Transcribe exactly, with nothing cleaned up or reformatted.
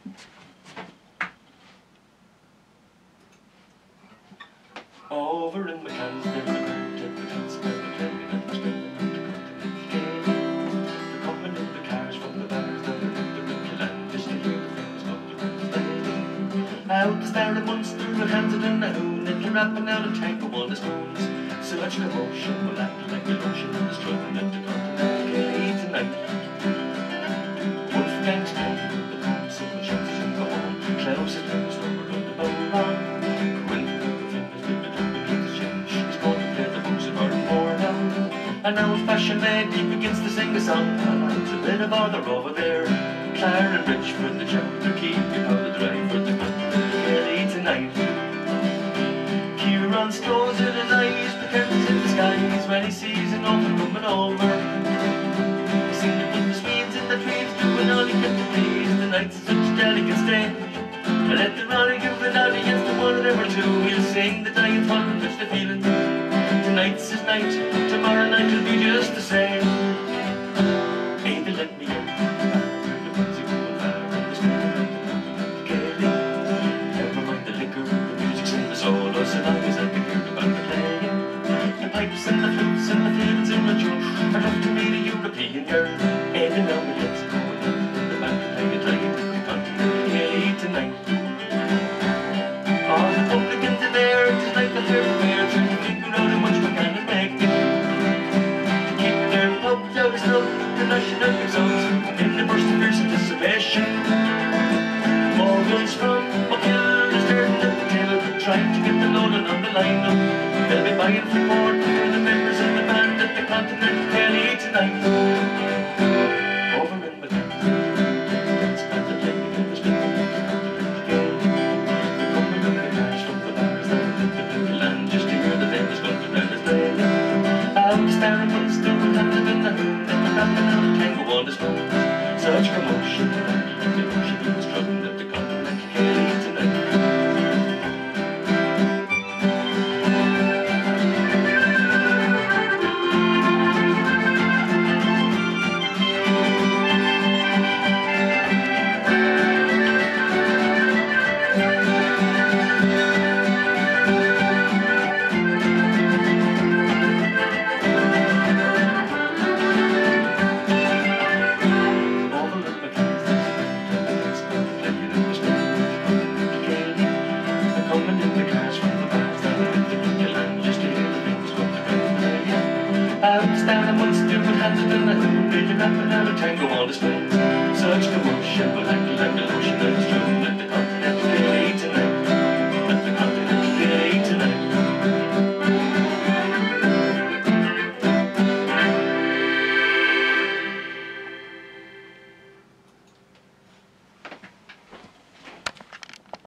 Over in the cans, there's a bird at the dance, and they're playing and they're spinning on the Continental Ceili. They're coming in the cars from the bars down the river land, just to hear the famous Continental Ceili. Out the star of Munster, with hands it in the hoon, and you're rapping out a tank of one of spoons. So much commotion will act like the ocean in the struggling at the Continental Ceili tonight. Wolfgang's playing with the cold, so the chances and go home. Klaus is playing the number on the bow on. An old-fashioned lady begins to sing a song, and it's a bit of bother over there. Clara and Rich for the job, they'll keep you powder dry for the Continental Ceili tonight. Kieran's closing his eyes, pretends in disguise when he sees an author coming over. He's singing with the Swedes in the trees, doing all he can to please. The night's such a delicate stage. I let the Ronnie give an audience to one of them or two. He'll sing the dying fun and touch the feeling. Tonight's his night, tomorrow night will be just the same. Hey, they let me in, the music going far and the spirit of the Continental Ceili. Never mind the liquor, the music's in the solo, so long as I can hear the band playing. The pipes and the flutes and the fiddles in the tune, I'd love to meet a European girl. Hey, they know me, let's go in the band playing, trying the Continental Ceili tonight. All the publicans in there, just like a third fair, trying to figure out how much we can make it. To keep their pubs out of snow, the national results in the burst of fierce anticipation. Morgans from O'Kill is turning at the tail, trying to get the Nolan on the line-up. They'll be buying for corn